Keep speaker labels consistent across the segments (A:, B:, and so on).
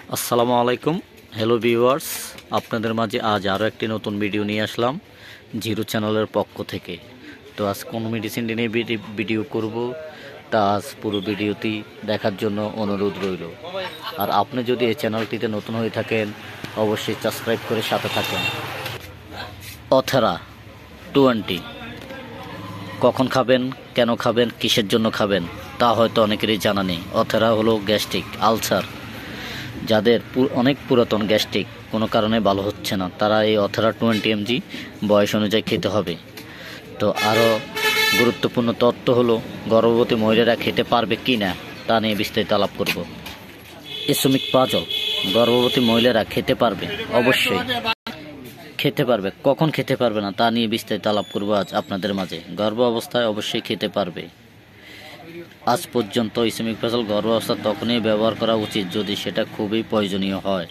A: আসসালামু আলাইকুম। Hello viewers, আপনাদের মাঝে আজ আরও একটি নতুন ভিডিও নিয়ে আসলাম জিরো চ্যানেলের পক্ষ থেকে। তো আজ কোন মেডিসিন নিয়ে ভিডিও করব তা আজ পুরো ভিডিওটি দেখার জন্য অনুরোধ রইল। আর আপনি যদি এই চ্যানেলটিতে নতুন হয়ে থাকেন অবশ্যই সাবস্ক্রাইব করে সাথে থাকেন। অথেরা 20 কখন খাবেন, কেন খাবেন, কিসের জন্য খাবেন তা হয়তো অনেকেরই জানা নেই। অথেরা হলো গ্যাস্ট্রিক আলসার, যাদের অনেক পুরাতন গ্যাস্ট্রিক কোনো কারণে ভালো হচ্ছে না, তারা এই অথেরা 20 mg বয়স অনুযায়ী খেতে হবে। তো আরও গুরুত্বপূর্ণ তথ্য হলো গর্ভবতী মহিলারা খেতে পারবে কি না তা নিয়ে বিস্তারিত আলাপ করব। এসোমিকপ্রাজল গর্ভবতী মহিলারা খেতে পারবে, অবশ্যই খেতে পারবে। কখন খেতে পারবে না তা নিয়ে বিস্তারিত আলাপ করব আজ আপনাদের মাঝে। গর্ভ অবস্থায় অবশ্যই খেতে পারবে। আজ পর্যন্ত এসোমিকপ্রাজল গর্ভাবস্থা তখনই ব্যবহার করা উচিত যদি সেটা খুবই প্রয়োজনীয় হয়।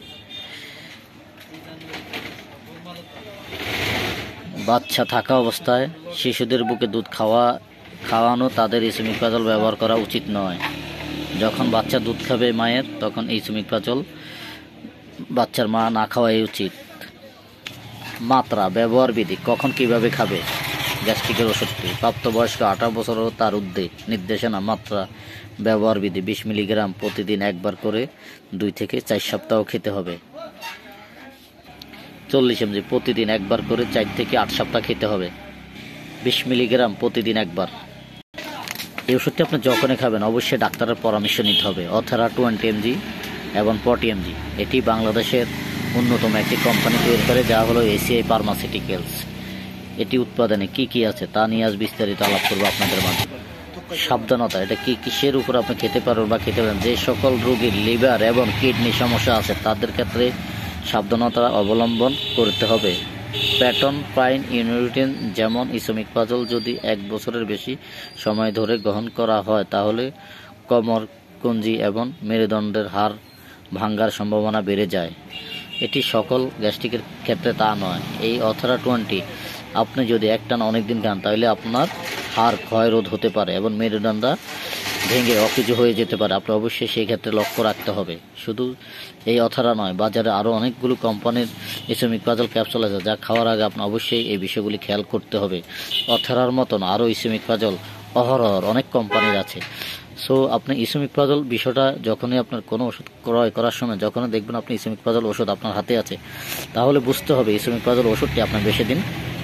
A: বাচ্চা থাকা অবস্থায় শিশুদের বুকে দুধ খাওয়ানো তাদের এসোমিকপ্রাজল ব্যবহার করা উচিত নয়। যখন বাচ্চা দুধ খাবে মায়ের, তখন এসোমিকপ্রাজল বাচ্চার মা না খাওয়াই উচিত। মাত্রা, ব্যবহার বিধি, কখন কিভাবে খাবে গ্যাস্ট্রিকের ওষুধটি। প্রাপ্তবয়স্ক 18 বছর ও তার ঊর্ধ্বে। নির্দেশনা, মাত্রা, ব্যবহার বিধি 20 মিলিগ্রাম প্রতিদিন একবার করে 2 থেকে 4 সপ্তাহ খেতে হবে। 40 mg প্রতিদিন একবার করে 4 থেকে 8 সপ্তাহ খেতে হবে। 20 মিলিগ্রাম প্রতিদিন একবার। এই ওষুধটি আপনি যখনই খাবেন অবশ্যই ডাক্তারের পরামর্শ নিতে হবে। অথেরা 20 mg এবং 40 mg এটি বাংলাদেশের অন্যতম একটি কোম্পানি তৈরি করে, যা হলো এসিআই ফার্মাসিউটিক্যালস। এটি উৎপাদনে কি আছে তা নিয়ে আজ বিস্তারিত আলাপ করবো আপনাদের মাঝে। সাবধানতা, এটা কিসের উপর আপনি খেতে পারবেন বা খেতে পারেন। যে সকল রোগীর লিভার এবং কিডনি সমস্যা আছে তাদের ক্ষেত্রে সাবধানতা অবলম্বন করতে হবে। প্যাটন প্রাইন ইউনিটিন যেমন এসোমিকপ্রাজল যদি 1 বছরের বেশি সময় ধরে গ্রহণ করা হয় তাহলে কোমর, কঞ্জি এবং মেরুদণ্ডের হাড় ভাঙ্গার সম্ভাবনা বেড়ে যায়। এটি সকল গ্যাস্ট্রিকের ক্ষেত্রে তা নয়। এই অথেরা 20 আপনি যদি একটানা অনেকদিন খান তাহলে আপনার হাড় ক্ষয় রোধ হতে পারে এবং মেরুদণ্ড ভেঙে অকেজো হয়ে যেতে পারে। আপনি অবশ্যই সেই ক্ষেত্রে লক্ষ্য রাখতে হবে। শুধু এই অথেরা নয়, বাজারে আরও অনেকগুলো কোম্পানির এসোমিকপ্রাজল ক্যাপসুল আছে, যা খাওয়ার আগে আপনার অবশ্যই এই বিষয়গুলি খেয়াল করতে হবে। অথেরার মতন আরও এসোমিকপ্রাজল অহরহ অনেক কোম্পানির আছে। সো আপনি এসোমিকপ্রাজল বিষয়টা যখনই আপনার কোনো ওষুধ ক্রয় করার সময় যখনই দেখবেন আপনি এসোমিকপ্রাজল ওষুধ আপনার হাতে আছে, তাহলে বুঝতে হবে এসোমিকপ্রাজল ওষুধটি আপনার বেশি দিন